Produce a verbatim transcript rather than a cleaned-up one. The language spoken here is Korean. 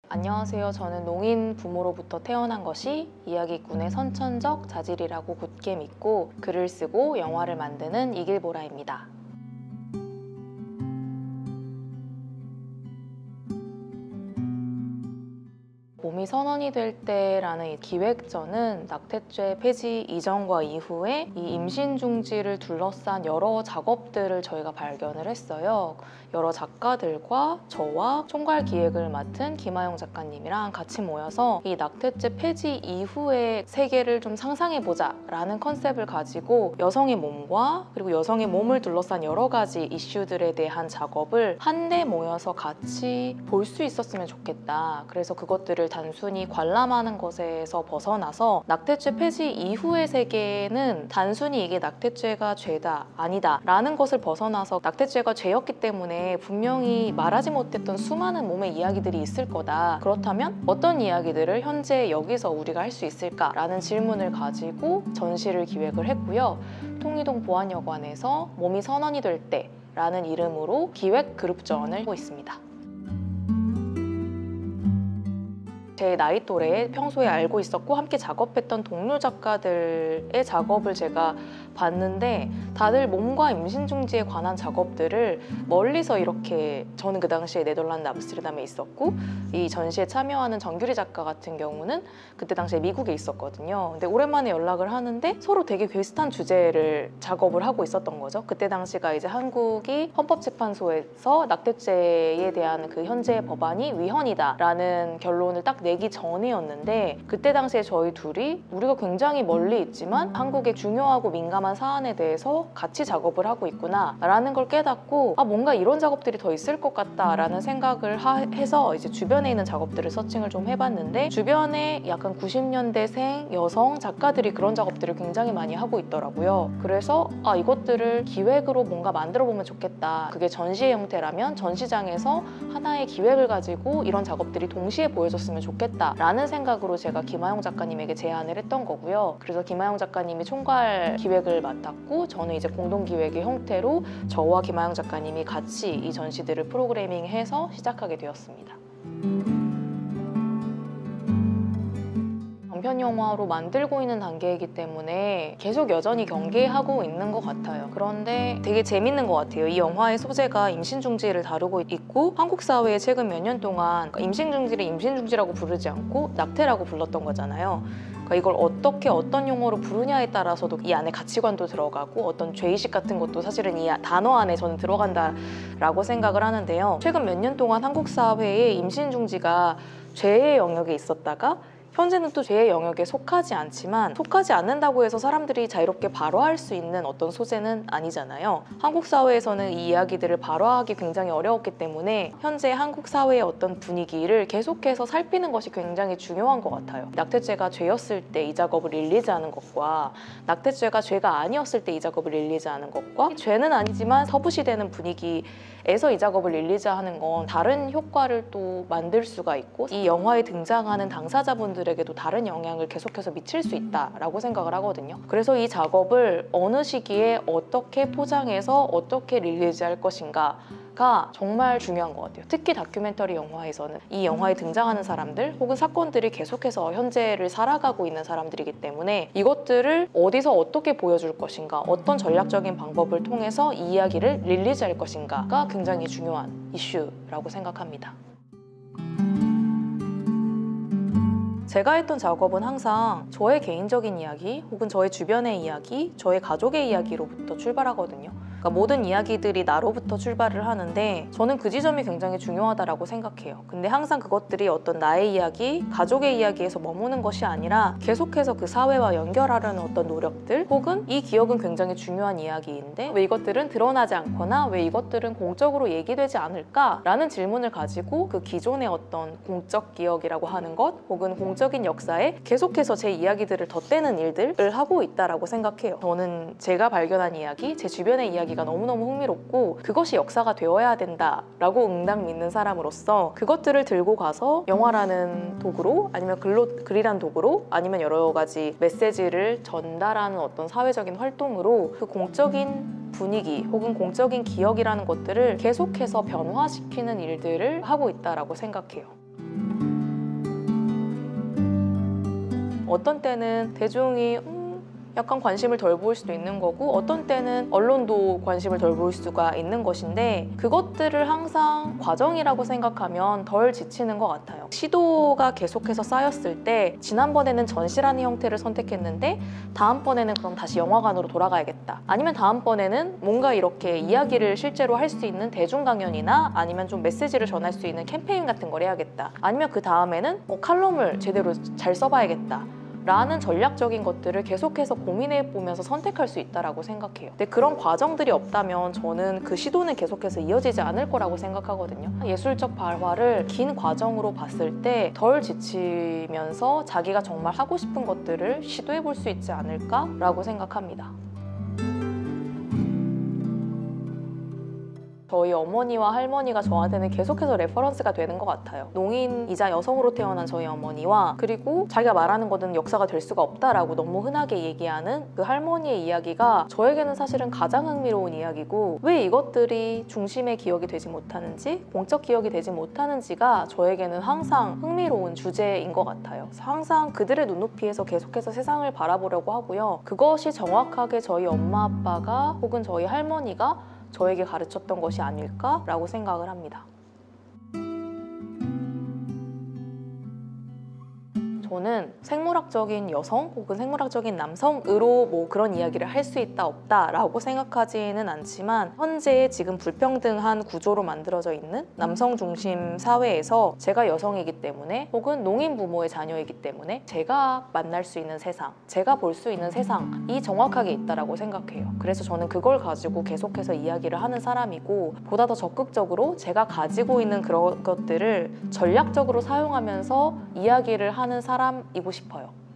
안녕하세요. 저는 농인 부모로부터 태어난 것이 이야기꾼의 선천적 자질이라고 굳게 믿고 글을 쓰고 영화를 만드는 이길보라입니다. 몸이 선언이 될 때라는 이 기획전은 낙태죄 폐지 이전과 이후에 이 임신 중지를 둘러싼 여러 작업들을 저희가 발견을 했어요. 여러 작가들과 저와 총괄 기획을 맡은 김하영 작가님이랑 같이 모여서 이 낙태죄 폐지 이후의 세계를 좀 상상해보자 라는 컨셉을 가지고 여성의 몸과 그리고 여성의 몸을 둘러싼 여러 가지 이슈들에 대한 작업을 한데 모여서 같이 볼 수 있었으면 좋겠다. 그래서 그것들을 단순히 관람하는 것에서 벗어나서 낙태죄 폐지 이후의 세계는 단순히 이게 낙태죄가 죄다, 아니다 라는 것을 벗어나서 낙태죄가 죄였기 때문에 분명히 말하지 못했던 수많은 몸의 이야기들이 있을 거다. 그렇다면 어떤 이야기들을 현재 여기서 우리가 할 수 있을까? 라는 질문을 가지고 전시를 기획을 했고요. 통이동 보안여관에서 몸이 선언이 될 때 라는 이름으로 기획 그룹전을 하고 있습니다. 제 나이 또래에 평소에 알고 있었고 함께 작업했던 동료 작가들의 작업을 제가 봤는데 다들 몸과 임신 중지에 관한 작업들을 멀리서 이렇게, 저는 그 당시에 네덜란드 암스테르담에 있었고 이 전시에 참여하는 정규리 작가 같은 경우는 그때 당시에 미국에 있었거든요. 근데 오랜만에 연락을 하는데 서로 되게 비슷한 주제를 작업을 하고 있었던 거죠. 그때 당시가 이제 한국이 헌법재판소에서 낙태죄에 대한 그 현재의 법안이 위헌이다라는 결론을 딱 내기 전이었는데 그때 당시에 저희 둘이 우리가 굉장히 멀리 있지만 한국의 중요하고 민감한 사안에 대해서 같이 작업을 하고 있구나 라는 걸 깨닫고 아 뭔가 이런 작업들이 더 있을 것 같다 라는 생각을 하, 해서 이제 주변에 있는 작업들을 서칭을 좀 해봤는데 주변에 약간 구십 년대생 여성 작가들이 그런 작업들을 굉장히 많이 하고 있더라고요. 그래서 아 이것들을 기획으로 뭔가 만들어 보면 좋겠다. 그게 전시의 형태라면 전시장에서 하나의 기획을 가지고 이런 작업들이 동시에 보여줬으면 좋겠다 라는 생각으로 제가 김하영 작가님에게 제안을 했던 거고요. 그래서 김하영 작가님이 총괄 기획을 맡았고 저는 이제 공동기획의 형태로 저와 김하영 작가님이 같이 이 전시들을 프로그래밍해서 시작하게 되었습니다.短編영화로 만들고 있는 단계이기 때문에 계속 여전히 경계하고 있는 것 같아요. 그런데 되게 재밌는 것 같아요. 이 영화의 소재가 임신중지를 다루고 있고 한국 사회에 최근 몇 년 동안 임신중지를 임신중지라고 부르지 않고 낙태라고 불렀던 거잖아요. 그러니까 이걸 어떻게 어떤 용어로 부르냐에 따라서도 이 안에 가치관도 들어가고 어떤 죄의식 같은 것도 사실은 이 단어 안에 저는 들어간다라고 생각을 하는데요. 최근 몇 년 동안 한국 사회에 임신중지가 죄의 영역에 있었다가 현재는 또 죄의 영역에 속하지 않지만 속하지 않는다고 해서 사람들이 자유롭게 발화할 수 있는 어떤 소재는 아니잖아요. 한국 사회에서는 이 이야기들을 발화하기 굉장히 어려웠기 때문에 현재 한국 사회의 어떤 분위기를 계속해서 살피는 것이 굉장히 중요한 것 같아요. 낙태죄가 죄였을 때 이 작업을 릴리즈하는 것과 낙태죄가 죄가 아니었을 때 이 작업을 릴리즈하는 것과 죄는 아니지만 서부시되는 분위기에서 이 작업을 릴리즈하는 건 다른 효과를 또 만들 수가 있고 이 영화에 등장하는 당사자분들 에게도 다른 영향을 계속해서 미칠 수 있다라고 생각을 하거든요. 그래서 이 작업을 어느 시기에 어떻게 포장해서 어떻게 릴리즈할 것인가가 정말 중요한 것 같아요. 특히 다큐멘터리 영화에서는 이 영화에 등장하는 사람들 혹은 사건들이 계속해서 현재를 살아가고 있는 사람들이기 때문에 이것들을 어디서 어떻게 보여줄 것인가, 어떤 전략적인 방법을 통해서 이 이야기를 릴리즈할 것인가가 굉장히 중요한 이슈라고 생각합니다. 제가 했던 작업은 항상 저의 개인적인 이야기 혹은 저의 주변의 이야기, 저의 가족의 이야기로부터 출발하거든요. 그러니까 모든 이야기들이 나로부터 출발을 하는데 저는 그 지점이 굉장히 중요하다고 생각해요. 근데 항상 그것들이 어떤 나의 이야기, 가족의 이야기에서 머무는 것이 아니라 계속해서 그 사회와 연결하려는 어떤 노력들 혹은 이 기억은 굉장히 중요한 이야기인데 왜 이것들은 드러나지 않거나 왜 이것들은 공적으로 얘기되지 않을까라는 질문을 가지고 그 기존의 어떤 공적 기억이라고 하는 것 혹은 공적인 역사에 계속해서 제 이야기들을 덧대는 일들을 하고 있다고 생각해요. 저는 제가 발견한 이야기, 제 주변의 이야기 이야기가 너무너무 흥미롭고 그것이 역사가 되어야 된다라고 응당 믿는 사람으로서 그것들을 들고 가서 영화라는 도구로 아니면 글로, 글이란 도구로 아니면 여러 가지 메시지를 전달하는 어떤 사회적인 활동으로 그 공적인 분위기 혹은 공적인 기억이라는 것들을 계속해서 변화시키는 일들을 하고 있다고 생각해요. 어떤 때는 대중이 음, 약간 관심을 덜 보일 수도 있는 거고 어떤 때는 언론도 관심을 덜 보일 수가 있는 것인데 그것들을 항상 과정이라고 생각하면 덜 지치는 것 같아요. 시도가 계속해서 쌓였을 때 지난번에는 전시라는 형태를 선택했는데 다음번에는 그럼 다시 영화관으로 돌아가야겠다. 아니면 다음번에는 뭔가 이렇게 이야기를 실제로 할 수 있는 대중 강연이나 아니면 좀 메시지를 전할 수 있는 캠페인 같은 걸 해야겠다. 아니면 그 다음에는 어, 칼럼을 제대로 잘 써봐야겠다. 라는 전략적인 것들을 계속해서 고민해보면서 선택할 수 있다고 생각해요. 근데 그런 과정들이 없다면 저는 그 시도는 계속해서 이어지지 않을 거라고 생각하거든요. 예술적 발화를 긴 과정으로 봤을 때 덜 지치면서 자기가 정말 하고 싶은 것들을 시도해볼 수 있지 않을까라고 생각합니다. 저희 어머니와 할머니가 저한테는 계속해서 레퍼런스가 되는 것 같아요. 농인이자 여성으로 태어난 저희 어머니와 그리고 자기가 말하는 것은 역사가 될 수가 없다라고 너무 흔하게 얘기하는 그 할머니의 이야기가 저에게는 사실은 가장 흥미로운 이야기고 왜 이것들이 중심의 기억이 되지 못하는지 공적 기억이 되지 못하는지가 저에게는 항상 흥미로운 주제인 것 같아요. 항상 그들의 눈높이에서 계속해서 세상을 바라보려고 하고요. 그것이 정확하게 저희 엄마 아빠가 혹은 저희 할머니가 저에게 가르쳤던 것이 아닐까라고 생각을 합니다. 저는 생물학적인 여성 혹은 생물학적인 남성으로 뭐 그런 이야기를 할 수 있다 없다 라고 생각하지는 않지만 현재 지금 불평등한 구조로 만들어져 있는 남성 중심 사회에서 제가 여성이기 때문에 혹은 농인 부모의 자녀이기 때문에 제가 만날 수 있는 세상, 제가 볼 수 있는 세상이 정확하게 있다고 생각해요. 그래서 저는 그걸 가지고 계속해서 이야기를 하는 사람이고 보다 더 적극적으로 제가 가지고 있는 그런 것들을 전략적으로 사용하면서 이야기를 하는 사람 사람이고 싶어요.